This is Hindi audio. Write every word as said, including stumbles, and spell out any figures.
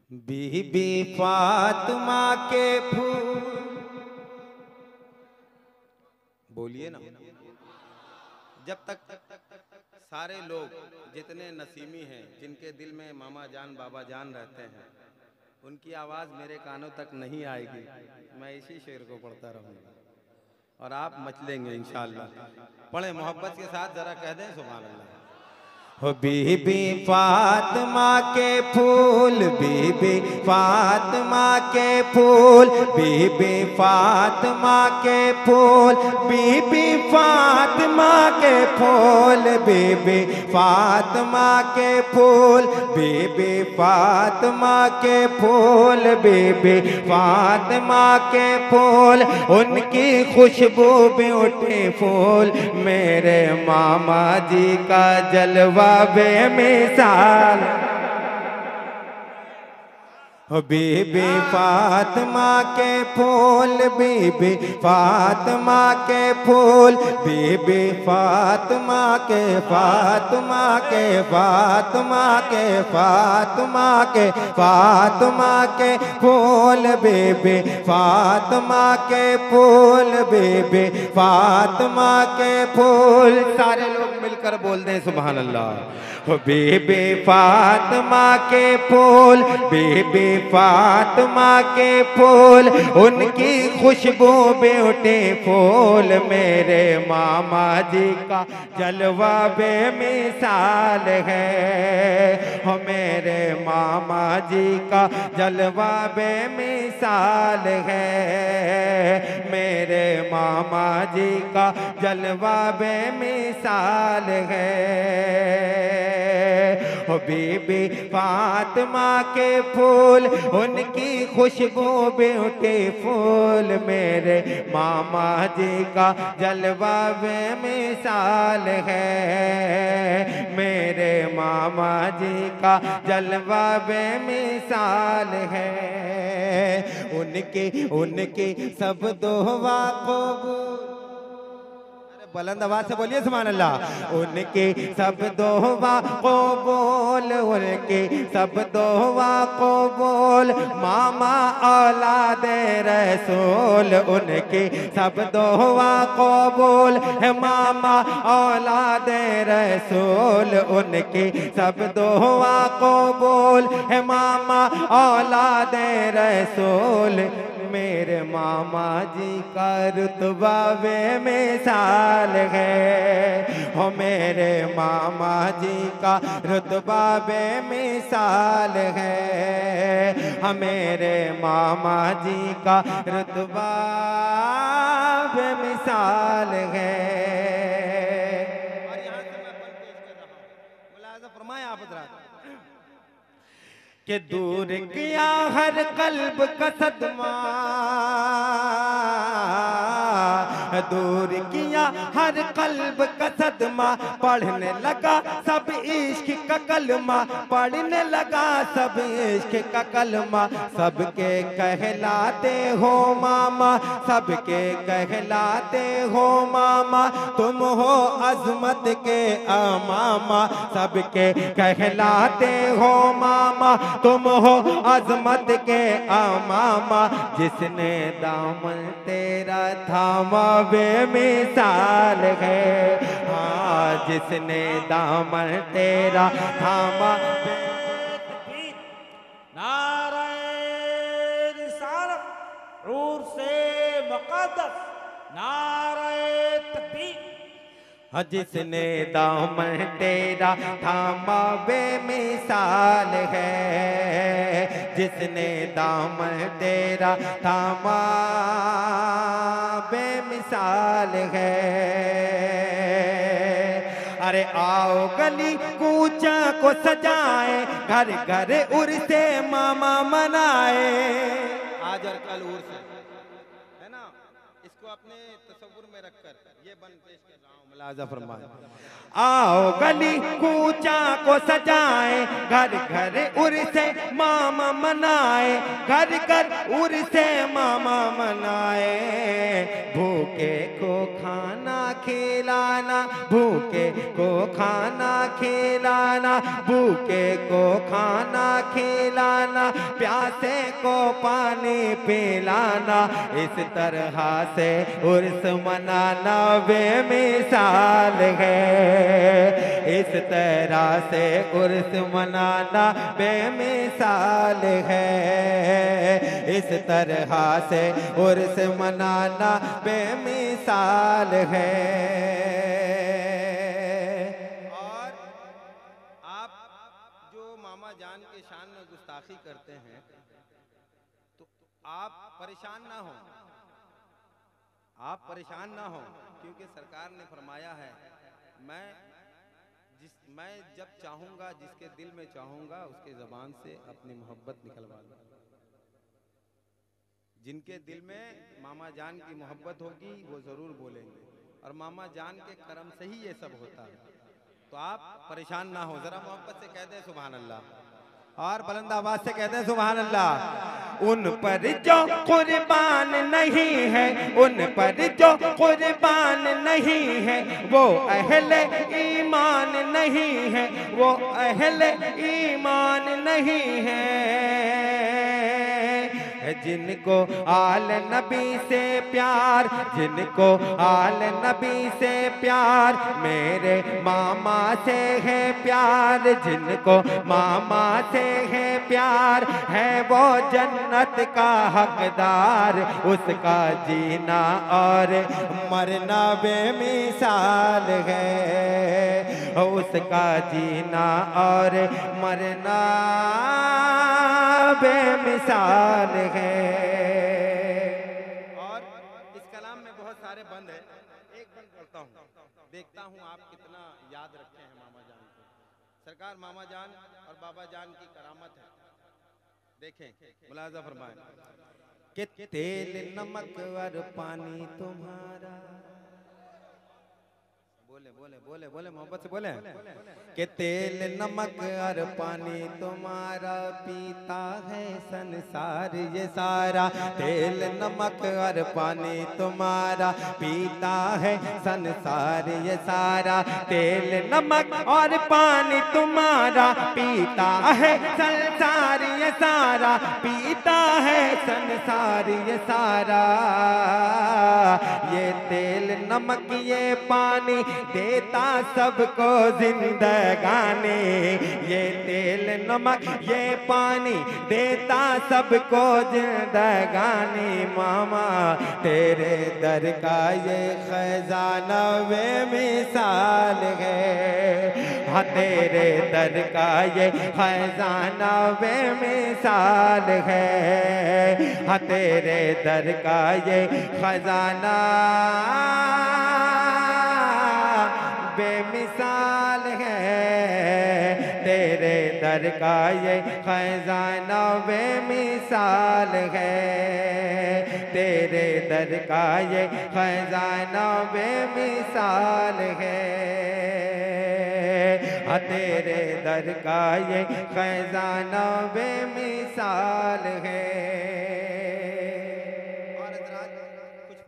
बीबी फातिमा के फूल, बोलिए ना। जब तक सारे लोग जितने नसीमी हैं, जिनके दिल में मामा जान बाबा जान रहते हैं, उनकी आवाज़ मेरे कानों तक नहीं आएगी, मैं इसी शेर को पढ़ता रहूँगा और आप मचलेंगे इंशाअल्लाह। पढ़े मोहब्बत के साथ, जरा कह दें सुभान अल्लाह। हो बीबी फातिमा के फूल, बीबी फातिमा के फूल, बीबी फातिमा के फूल, बीबी फातिमा के फूल, बीबी फातिमा के फूल, बीबी फातिमा के फूल, बीबी फातिमा के फूल, उनकी खुशबू भी उठे फूल, मेरे मामा जी का जलवा बेमिसाल। बीबी फातिमा के फूल, बीबी फातिमा के फूल, बीबी फातिमा के फातिमा के फातिमा के फातिमा के फातिमा के फूल, बीबी फातिमा के फूल, बीबी फातिमा के फूल। सारे लोग मिलकर बोल दें सुभान अल्लाह। बीबी फातिमा के फूल, बीबी फातिमा के फूल, उनकी खुशबू ब्यूटीफुल, मेरे मामा जी का जलवा बेमिसाल है। हो मेरे मामा जी का जलवा बेमिसाल है, मेरे मामा जी का जलवा बेमिसाल है। हो बीबी फातिमा के फूल, उनकी खुशबू ब्यूटीफुल, मेरे मामा जी का जलवा बेमिसाल है, मेरे मामा जी का जलवा बेमिसाल है। उनके उनके सब दुआ को बुलंद आवाज से बोलिए सुभान अल्लाह। उनके सब दुआ को बोल, उनके सब दुआ को बोल, मामा औलाद रसूल, उनके सब दुआ को बोल, है मामा औलाद रसूल, उनके सब दुआ को बोल, है मामा औलाद रसूल, मेरे मामा जी का रुतबा बेमिसाल है। हो मेरे मामा जी का रुतबा बेमिसाल है, हम मेरे मामा जी का रुतबा बेमिसाल है। और यहाँ से मैं अपन पेश कर रहा हूँ, मुलाज़ा फरमाए आप हज़रात कि दूर किया हर कल्ब का सदमा, दूर किया हर कल्ब का सदमा, पढ़ने लगा सब इश्क का कलमा, पढ़ने लगा सब इश्क का कलमा, सबके कहलाते हो मामा, सबके कहलाते हो मामा, तुम हो अजमत के अमामा, सबके कहलाते हो मामा, तुम हो अजमत के अमामा, जिसने दामन तेरा थामा बेमिसाल है। हाँ, जिसने दामन तेरा थामा। नारे रिसालत, रूर से मुक़द्दस, नारे तकबीर। जिसने दामन तेरा थामा बेमिसाल है, जिसने दामन तेरा थामा बेमिसाल है। अरे आओ गली कूचा को सजाए, घर घर उर्से मामा मनाए। आज और कल उर्स है ना, इसको अपने तसव्वुर में रखकर ये बन पेश कर रहा हूँ, मुलाज़ा फरमाए। आओ गली कूचा को सजाए, घर घर उर्से मामा मनाए, घर घर उर्से मामा मनाए, भूखे को खाना खिलाना, भूखे को खाना खिलाना, भूखे को खाना खिलाना, प्यासे को पानी पिलाना, इस तरह से उर्स मनाना बेमिसाल है। इस तरह से उर्स मनाना बेमिसाल है। इस तरह से उर्स मनाना बेमिसाल है। और आप जो मामा जान के शान में गुस्ताखी करते हैं तो आप परेशान ना हो, आप परेशान ना हो, क्योंकि सरकार ने फरमाया है मैं जिस मैं जब चाहूँगा, जिसके दिल में चाहूँगा उसके ज़बान से अपनी मोहब्बत निकलवा दूँ। जिनके दिल में मामा जान की मोहब्बत होगी वो ज़रूर बोलेंगे, और मामा जान के करम से ही ये सब होता है। तो आप परेशान ना हो, ज़रा मोहब्बत से कह दें सुभान अल्लाह, और बुलंद आवाज से कहते हैं सुभान अल्लाह। उन पर जो कुर्बान नहीं है, उन पर जो कुर्बान नहीं है, वो अहले ईमान नहीं है, वो अहले ईमान नहीं है। जिनको आल नबी से प्यार, जिनको आल नबी से प्यार, मेरे मामा से है प्यार, जिनको मामा से है प्यार, है वो जन्नत का हकदार। उसका जीना और मरना बेमिसाल है, उसका जीना और मरना बेमिसाल है। और इस कलाम में बहुत सारे बंद है, एक बंद पढ़ता हूँ, देखता हूँ आप कितना याद रखे हैं मामा जान को। सरकार मामा जान और बाबा जान की करामत है, देखें मुलाजा फरमाएं कि तेल नमक और पानी तुम्हारा, बोले बोले बोले बोले मोहब्बत से बोले कि तेल नमक और पानी तुम्हारा, पीता है संसार ये सारा। तेल नमक और पानी तुम्हारा, पीता है संसार ये सारा। तेल नमक और पानी तुम्हारा, पीता है संसार ये सारा, पीता है संसार ये सारा। ये तेल नमक ये पानी देता सबको जिंदगानी, ये तेल नमक ये पानी देता सबको जिंदगानी। मामा तेरे दर का ये खजाना बेमिसाल है, हाँ तेरे दर का ये खजाना बेमिसाल है, हाँ तेरे दर का ये खजाना बेमिसाल है। तेरे दर का ये खजाना बेमिसाल है, तेरे दर का ये खजाना बेमिसाल है, हाँ तेरे दर का ये खजाना बेमिसाल है।